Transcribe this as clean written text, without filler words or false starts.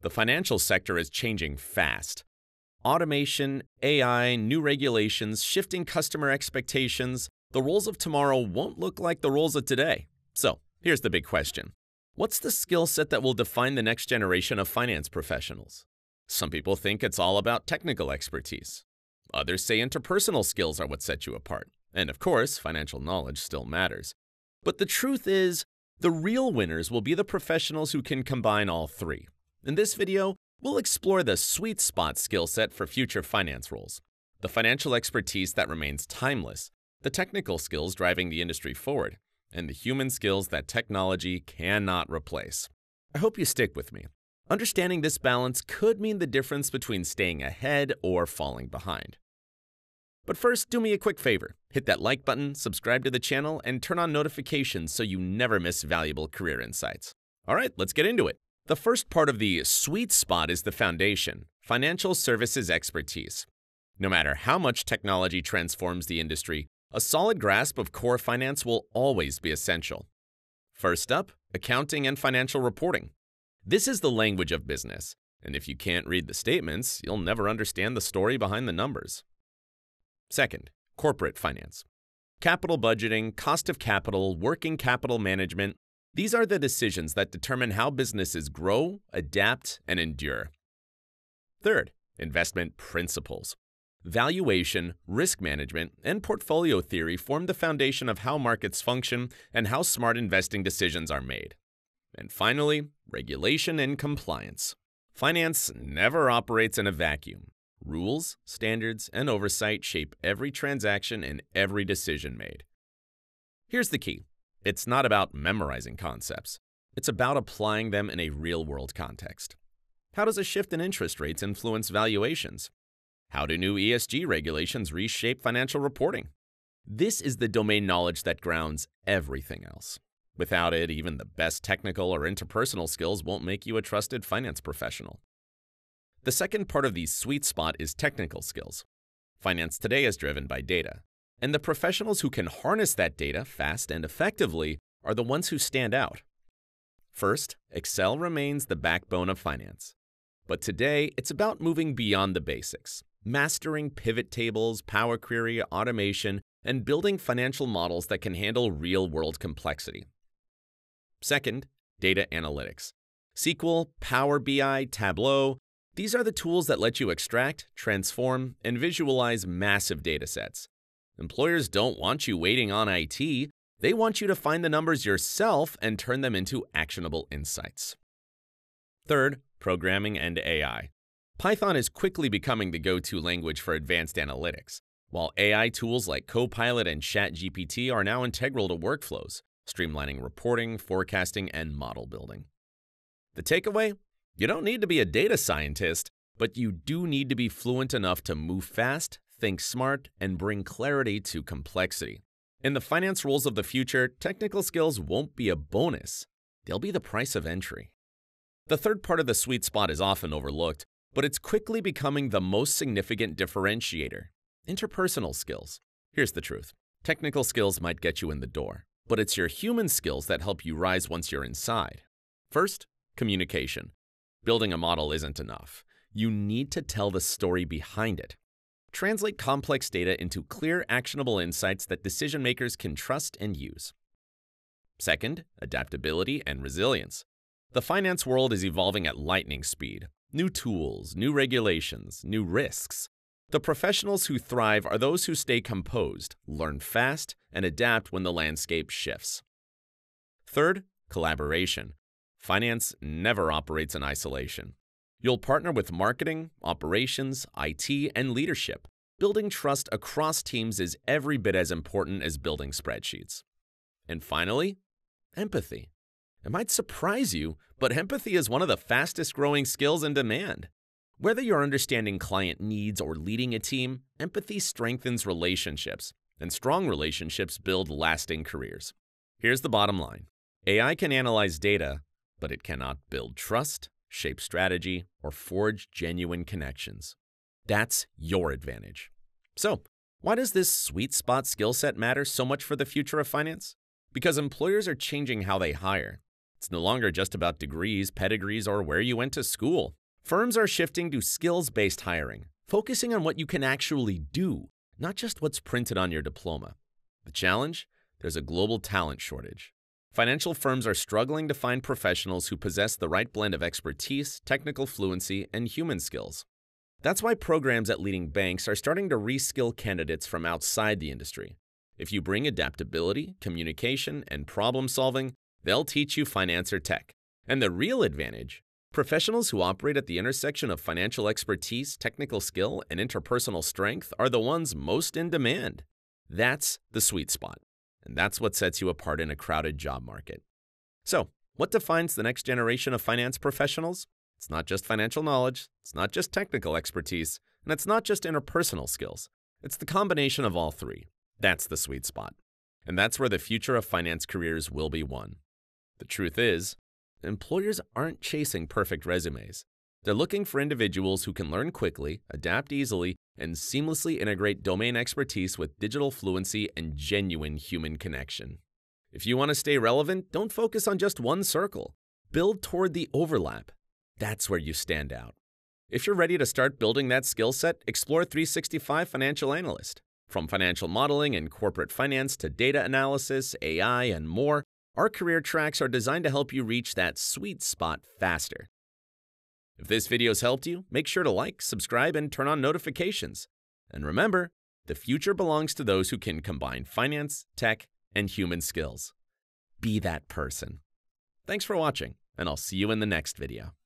The financial sector is changing fast. Automation, AI, new regulations, shifting customer expectations. The roles of tomorrow won't look like the roles of today. So, here's the big question. What's the skill set that will define the next generation of finance professionals? Some people think it's all about technical expertise. Others say interpersonal skills are what set you apart. And of course, financial knowledge still matters. But the truth is, the real winners will be the professionals who can combine all three. In this video, we'll explore the sweet spot skill set for future finance roles, the financial expertise that remains timeless, the technical skills driving the industry forward, and the human skills that technology cannot replace. I hope you stick with me. Understanding this balance could mean the difference between staying ahead or falling behind. But first, do me a quick favor. Hit that like button, subscribe to the channel, and turn on notifications so you never miss valuable career insights. All right, let's get into it. The first part of the sweet spot is the foundation, financial services expertise. No matter how much technology transforms the industry, a solid grasp of core finance will always be essential. First up, accounting and financial reporting. This is the language of business, and if you can't read the statements, you'll never understand the story behind the numbers. Second, corporate finance. Capital budgeting, cost of capital, working capital management. These are the decisions that determine how businesses grow, adapt, and endure. Third, investment principles. Valuation, risk management, and portfolio theory form the foundation of how markets function and how smart investing decisions are made. And finally, regulation and compliance. Finance never operates in a vacuum. Rules, standards, and oversight shape every transaction and every decision made. Here's the key. It's not about memorizing concepts. It's about applying them in a real-world context. How does a shift in interest rates influence valuations? How do new ESG regulations reshape financial reporting? This is the domain knowledge that grounds everything else. Without it, even the best technical or interpersonal skills won't make you a trusted finance professional. The second part of the sweet spot is technical skills. Finance today is driven by data, and the professionals who can harness that data fast and effectively are the ones who stand out. First, Excel remains the backbone of finance. But today, it's about moving beyond the basics, mastering pivot tables, Power Query, automation, and building financial models that can handle real-world complexity. Second, data analytics. SQL, Power BI, Tableau. These are the tools that let you extract, transform, and visualize massive data sets. Employers don't want you waiting on IT. They want you to find the numbers yourself and turn them into actionable insights. Third, programming and AI. Python is quickly becoming the go-to language for advanced analytics, while AI tools like Copilot and ChatGPT are now integral to workflows, streamlining reporting, forecasting, and model building. The takeaway? You don't need to be a data scientist, but you do need to be fluent enough to move fast, think smart, and bring clarity to complexity. In the finance roles of the future, technical skills won't be a bonus. They'll be the price of entry. The third part of the sweet spot is often overlooked, but it's quickly becoming the most significant differentiator: interpersonal skills. Here's the truth. Technical skills might get you in the door, but it's your human skills that help you rise once you're inside. First, communication. Building a model isn't enough. You need to tell the story behind it. Translate complex data into clear, actionable insights that decision makers can trust and use. Second, adaptability and resilience. The finance world is evolving at lightning speed. New tools, new regulations, new risks. The professionals who thrive are those who stay composed, learn fast, and adapt when the landscape shifts. Third, collaboration. Finance never operates in isolation. You'll partner with marketing, operations, IT, and leadership. Building trust across teams is every bit as important as building spreadsheets. And finally, empathy. It might surprise you, but empathy is one of the fastest-growing skills in demand. Whether you're understanding client needs or leading a team, empathy strengthens relationships, and strong relationships build lasting careers. Here's the bottom line. AI can analyze data, but it cannot build trust, shape strategy, or forge genuine connections. That's your advantage. So, why does this sweet spot skill set matter so much for the future of finance? Because employers are changing how they hire. It's no longer just about degrees, pedigrees, or where you went to school. Firms are shifting to skills-based hiring, focusing on what you can actually do, not just what's printed on your diploma. The challenge? There's a global talent shortage. Financial firms are struggling to find professionals who possess the right blend of expertise, technical fluency, and human skills. That's why programs at leading banks are starting to reskill candidates from outside the industry. If you bring adaptability, communication, and problem solving, they'll teach you finance or tech. And the real advantage? Professionals who operate at the intersection of financial expertise, technical skill, and interpersonal strength are the ones most in demand. That's the sweet spot. And that's what sets you apart in a crowded job market. So, what defines the next generation of finance professionals? It's not just financial knowledge, it's not just technical expertise, and it's not just interpersonal skills. It's the combination of all three. That's the sweet spot. And that's where the future of finance careers will be won. The truth is, employers aren't chasing perfect resumes. They're looking for individuals who can learn quickly, adapt easily, and seamlessly integrate domain expertise with digital fluency and genuine human connection. If you want to stay relevant, don't focus on just one circle. Build toward the overlap. That's where you stand out. If you're ready to start building that skill set, explore 365 Financial Analyst. From financial modeling and corporate finance to data analysis, AI, and more, our career tracks are designed to help you reach that sweet spot faster. If this video's helped you, make sure to like, subscribe, and turn on notifications. And remember, the future belongs to those who can combine finance, tech, and human skills. Be that person. Thanks for watching, and I'll see you in the next video.